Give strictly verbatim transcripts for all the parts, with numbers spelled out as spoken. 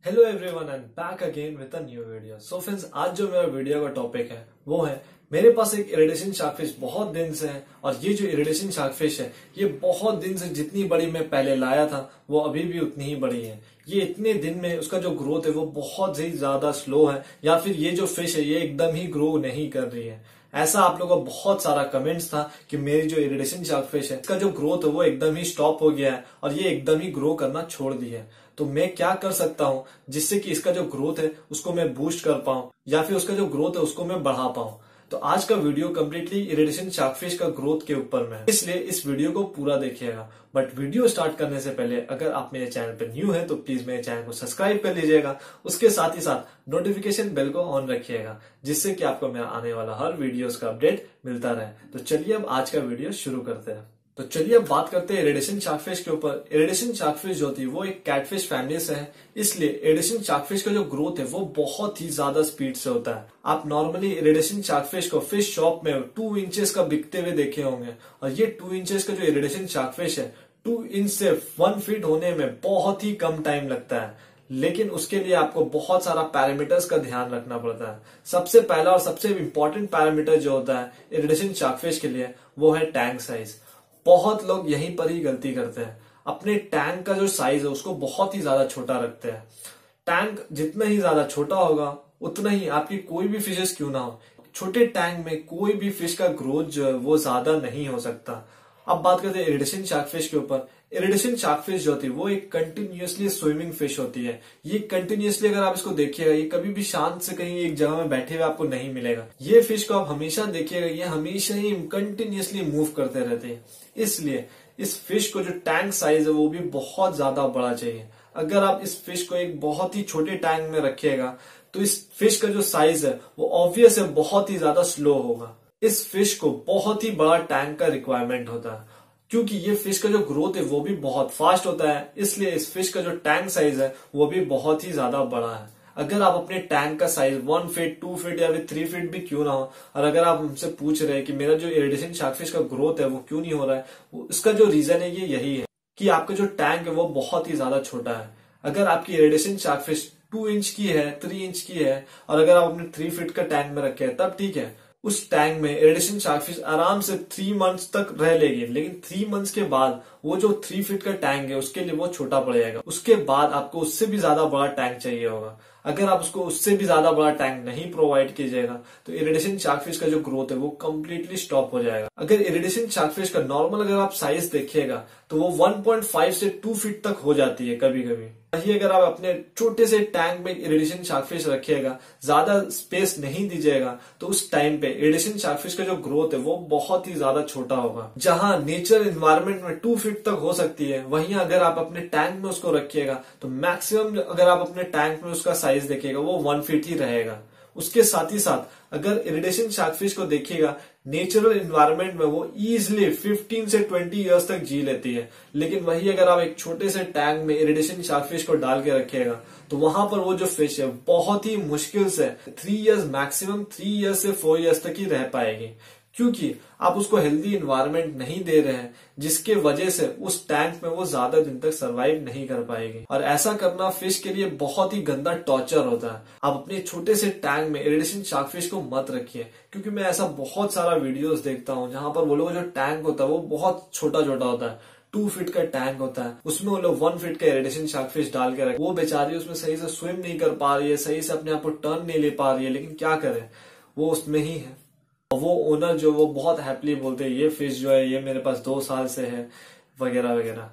Hello everyone and back again with a new video. So friends, आज जो मेरा video का टॉपिक है वो है मेरे पास एक इरिडेशन शार्कफिश बहुत दिन से है। और ये जो इरिडेशन शार्कफिश है ये बहुत दिन से जितनी बड़ी मैं पहले लाया था वो अभी भी उतनी ही बड़ी है। ये इतने दिन में उसका जो ग्रोथ है वो बहुत ही ज्यादा स्लो है, या फिर ये जो फिश है ये एकदम ही ग्रो नहीं कर रही है। ऐसा आप लोगों का बहुत सारा कमेंट्स था कि मेरी जो इरिडेशन शार्कफिश है इसका जो ग्रोथ है वो एकदम ही स्टॉप हो गया है और ये एकदम ही ग्रो करना छोड़ दी है। तो मैं क्या कर सकता हूँ जिससे कि इसका जो ग्रोथ है उसको मैं बूस्ट कर पाऊं या फिर उसका जो ग्रोथ है उसको मैं बढ़ा पाऊं। तो आज का वीडियो कम्प्लीटली इरिडेशन शार्कफिश का ग्रोथ के ऊपर में है, इसलिए इस वीडियो को पूरा देखिएगा। बट वीडियो स्टार्ट करने से पहले अगर आप मेरे चैनल पर न्यू है तो प्लीज मेरे चैनल को सब्सक्राइब कर लीजिएगा। उसके साथ ही साथ नोटिफिकेशन बेल को ऑन रखिएगा जिससे कि आपको मेरा आने वाला हर वीडियोस का अपडेट मिलता रहे। तो चलिए अब आज का वीडियो शुरू करते हैं। तो चलिए अब बात करते हैं इरिडेशन शार्कफिश के ऊपर। इरिडेशन शार्कफिश जो होती है वो एक कैटफिश फैमिली से है, इसलिए इरिडेशन शार्कफिश का जो ग्रोथ है वो बहुत ही ज्यादा स्पीड से होता है। आप नॉर्मली इरिडेशन शार्कफिश को फिश शॉप में टू इंचेस का बिकते हुए देखे होंगे, और ये टू इंचेस का जो इरिडेशन शार्कफिश है टू इंच से वन फीट होने में बहुत ही कम टाइम लगता है। लेकिन उसके लिए आपको बहुत सारा पैरामीटर्स का ध्यान रखना पड़ता है। सबसे पहला और सबसे इंपॉर्टेंट पैरामीटर जो होता है इरिडेशन शार्कफिश के लिए वो है टैंक साइज। बहुत लोग यहीं पर ही गलती करते हैं, अपने टैंक का जो साइज है उसको बहुत ही ज्यादा छोटा रखते हैं। टैंक जितना ही ज्यादा छोटा होगा उतना ही आपकी कोई भी फिशेस क्यों ना हो, छोटे टैंक में कोई भी फिश का ग्रोथ जो है वो ज्यादा नहीं हो सकता। अब बात करते हैं इरिडेशन शार्कफिश के ऊपर। इरिडेशन शार्कफिश जो होती है वो एक कंटिन्यूअसली स्विमिंग फिश होती है। ये कंटिन्यूअसली अगर आप इसको देखिएगा ये कभी भी शांत से कहीं एक जगह में बैठे हुए आपको नहीं मिलेगा। ये फिश को आप हमेशा देखिएगा ये हमेशा ही कंटिन्यूअसली मूव करते रहते हैं। इसलिए इस फिश को जो टैंक साइज है वो भी बहुत ज्यादा बड़ा चाहिए। अगर आप इस फिश को एक बहुत ही छोटे टैंक में रखिएगा तो इस फिश का जो साइज है वो ऑब्वियस है बहुत ही ज्यादा स्लो होगा। इस फिश को बहुत ही बड़ा टैंक का रिक्वायरमेंट होता है, क्योंकि ये फिश का जो ग्रोथ है वो भी बहुत फास्ट होता है। इसलिए इस फिश का जो टैंक साइज है वो भी बहुत ही ज्यादा बड़ा है। अगर आप अपने टैंक का size one feet two feet या फिर थ्री फीट भी क्यों ना हो, और अगर आप हमसे पूछ रहे हैं कि मेरा जो इरिडेशन शार्कफिश का ग्रोथ है वो क्यों नहीं हो रहा है, इसका जो रीजन है ये यही है कि आपका जो टैंक है वो बहुत ही ज्यादा छोटा है। अगर आपकी इरिडेशन शार्कफिश टू इंच की है, थ्री इंच की है, और अगर आप अपने थ्री फीट का टैंक में रखे हैं तब ठीक है, उस टैंक में इरिडेशन शार्कफिश आराम से थ्री मंथ्स तक रह लेगी। लेकिन थ्री मंथ्स के बाद वो जो थ्री फीट का टैंक है उसके लिए वो छोटा पड़ जाएगा। उसके बाद आपको उससे भी ज्यादा बड़ा टैंक चाहिए होगा। अगर आप उसको उससे भी ज्यादा बड़ा टैंक नहीं प्रोवाइड कीजिएगा तो इरिडेशन शार्कफिश का जो ग्रोथ है वो कम्प्लीटली स्टॉप हो जाएगा। अगर इरिडेशन शार्कफिश का नॉर्मल अगर आप साइज देखिएगा तो वो वन पॉइंट फाइव से टू फीट तक हो जाती है कभी कभी। वही अगर आप अपने छोटे से टैंक में इरिडेशन शार्कफिश रखिएगा, ज्यादा स्पेस नहीं दीजिएगा, तो उस टाइम पे इरिडेशन शार्कफिश का जो ग्रोथ है वो बहुत ही ज्यादा छोटा होगा। जहां नेचर एनवायरनमेंट में टू फीट तक हो सकती है, वहीं अगर आप अपने टैंक में उसको रखिएगा तो मैक्सिमम अगर आप अपने टैंक में उसका साइज देखिएगा वो वन फीट ही रहेगा। उसके साथ ही साथ अगर इरिडेशन शार्कफिश को देखिएगा नेचुरल एनवायरनमेंट में वो इजिली फिफ्टीन से ट्वेंटी इयर्स तक जी लेती है। लेकिन वही अगर आप एक छोटे से टैंक में इरिडेशन शार्कफिश को डाल के रखिएगा तो वहां पर वो जो फिश है बहुत ही मुश्किल से three years maximum three years से फोर इयर्स तक ही रह पाएगी, क्योंकि आप उसको हेल्दी एनवायरनमेंट नहीं दे रहे हैं, जिसके वजह से उस टैंक में वो ज्यादा दिन तक सरवाइव नहीं कर पाएगी। और ऐसा करना फिश के लिए बहुत ही गंदा टॉर्चर होता है। आप अपने छोटे से टैंक में इरिडेशन शार्कफिश को मत रखिए, क्योंकि मैं ऐसा बहुत सारा वीडियोस देखता हूँ जहां पर वो लोग जो टैंक होता है वो बहुत छोटा छोटा होता है, टू फीट का टैंक होता है, उसमें वो लोग वन फीट का इरिडेशन शार्कफिश डाल के रखे। वो बेचारी उसमें सही से स्विम नहीं कर पा रही है, सही से अपने आप को टर्न नहीं ले पा रही है, लेकिन क्या करे वो उसमें ही है। वो ओनर जो वो बहुत हैप्पीली बोलते हैं ये फिश जो है ये मेरे पास दो साल से है वगैरह वगैरह।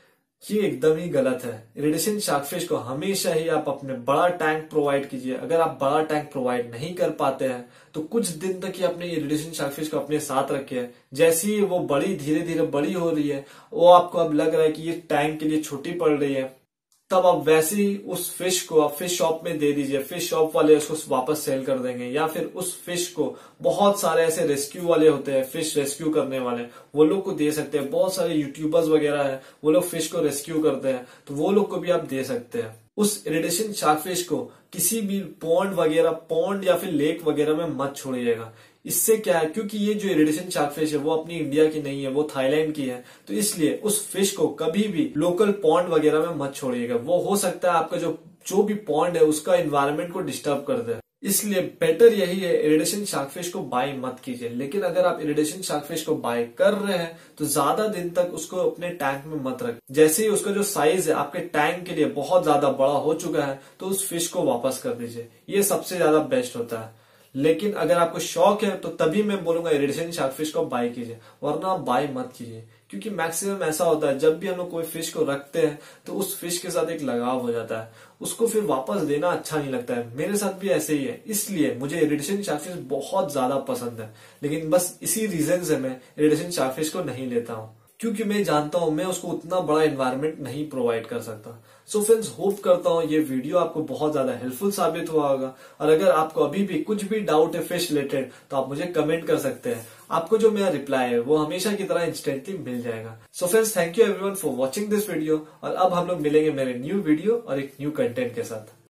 ये एकदम ही गलत है। इरिडेशन शार्कफिश को हमेशा ही आप अपने बड़ा टैंक प्रोवाइड कीजिए। अगर आप बड़ा टैंक प्रोवाइड नहीं कर पाते हैं तो कुछ दिन तक ही अपने इरिडेशन शार्कफिश को अपने साथ रखिए। जैसे ही वो बड़ी धीरे धीरे बड़ी हो रही है, वो आपको अब लग रहा है कि ये टैंक के लिए छोटी पड़ रही है, तब आप वैसे ही उस फिश को आप फिश शॉप में दे दीजिए। फिश शॉप वाले उसको वापस सेल कर देंगे, या फिर उस फिश को बहुत सारे ऐसे रेस्क्यू वाले होते हैं, फिश रेस्क्यू करने वाले, वो लोग को दे सकते हैं। बहुत सारे यूट्यूबर्स वगैरह हैं, वो लोग फिश को रेस्क्यू करते हैं, तो वो लोग को भी आप दे सकते हैं। उस इरिडेशन शार्कफिश को किसी भी पॉन्ड वगैरह पॉन्ड या फिर लेक वगैरह में मत छोड़िएगा। इससे क्या है, क्योंकि ये जो इरिडेशन शार्कफिश है वो अपनी इंडिया की नहीं है, वो थाईलैंड की है, तो इसलिए उस फिश को कभी भी लोकल पॉन्ड वगैरह में मत छोड़िएगा। वो हो सकता है आपका जो जो भी पॉन्ड है उसका एनवायरनमेंट को डिस्टर्ब कर दे। इसलिए बेटर यही है, इरिडेशन शार्कफिश को बाय मत कीजिए। लेकिन अगर आप इरिडेशन शार्कफिश को बाय कर रहे हैं तो ज्यादा दिन तक उसको अपने टैंक में मत रखें। जैसे ही उसका जो साइज है आपके टैंक के लिए बहुत ज्यादा बड़ा हो चुका है तो उस फिश को वापस कर दीजिए, ये सबसे ज्यादा बेस्ट होता है। लेकिन अगर आपको शौक है तो तभी मैं बोलूंगा इरिडेशन शार्कफिश को बाय कीजिए, वरना आप बाय मत कीजिए। क्योंकि मैक्सिमम ऐसा होता है जब भी हम लोग कोई फिश को रखते हैं तो उस फिश के साथ एक लगाव हो जाता है, उसको फिर वापस देना अच्छा नहीं लगता है। मेरे साथ भी ऐसे ही है, इसलिए मुझे इरिडेशन शार्कफिश बहुत ज्यादा पसंद है। लेकिन बस इसी रीजन से मैं इरिडेशन शार्कफिश को नहीं लेता हूँ, क्योंकि मैं जानता हूं मैं उसको उतना बड़ा एनवायरनमेंट नहीं प्रोवाइड कर सकता। सो फ्रेंड्स, होप करता हूं ये वीडियो आपको बहुत ज्यादा हेल्पफुल साबित हुआ होगा। और अगर आपको अभी भी कुछ भी डाउट है फिश रिलेटेड तो आप मुझे कमेंट कर सकते हैं। आपको जो मेरा रिप्लाई है वो हमेशा की तरह इंस्टेंटली मिल जाएगा। So friends, thank you everyone for watching this video. और अब हम लोग मिलेंगे मेरे न्यू वीडियो और एक न्यू कंटेंट के साथ।